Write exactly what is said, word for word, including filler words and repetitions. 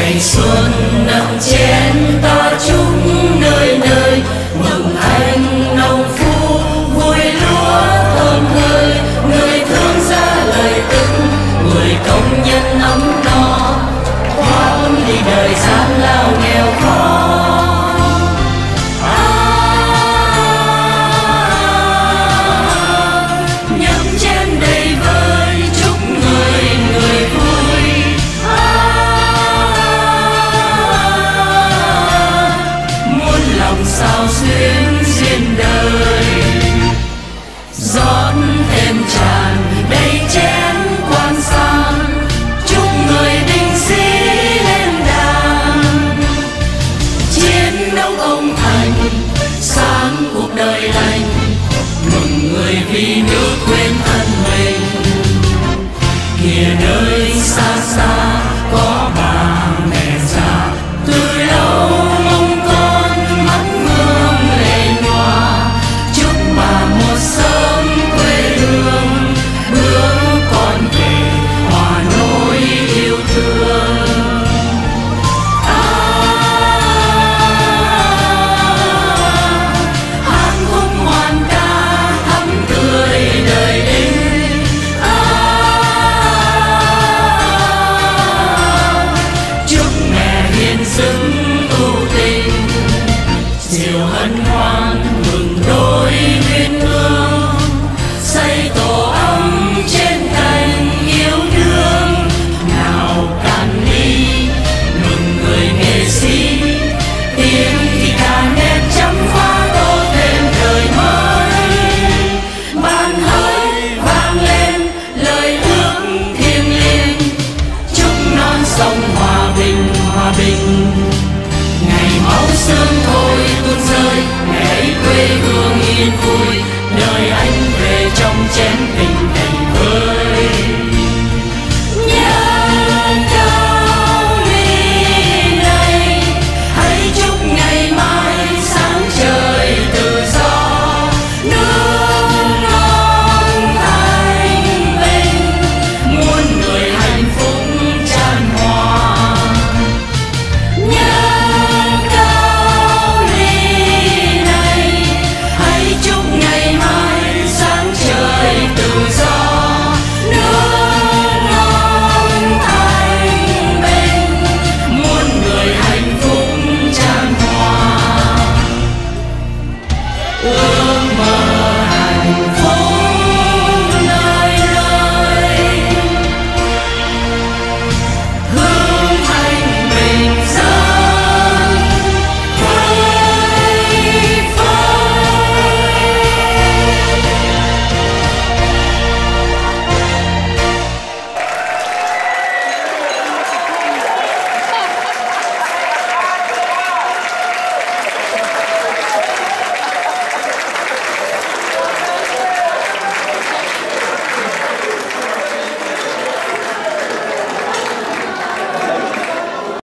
ngày xuân nặng chén ta chung nơi nơi, mừng anh nông phu vui lúa thơm hơi, người thương ra lời tưng, người công nhân ấm no thoát đi đời gian lao nghèo khó. Sao xuyến duyên đời rót thêm tràn đầy chén quan sang, chúc người binh sĩ lên đàng chiến đấu công thành sáng cuộc đời lành, mừng người vì nước quên thân mình. Kìa nơi xa xa có bà mẹ già từ lâu mong con mắt hương lệ nhòa, chúc bà một sớm quê hương bước con về hòa nỗi yêu thương. À, hát khúc hoan ca thắm tươi đời linh. À, chúc mẹ hiền dưng tu tình, diệu hân hoan mừng đôi duyên ương, xây tổ ấm trên cành yêu đương. Nào cạn ly mừng người nghệ sĩ, tiếng thì ca nét chấm phá tô thêm đời mới. Ban hơi vang lên lời ước thiêng liêng, chúc non sông hòa bình hòa bình. Ngày máu xương thôi tuôn rơi, ngày ấy quê hương yên vui, đời anh về trong chén tình đầy vơi.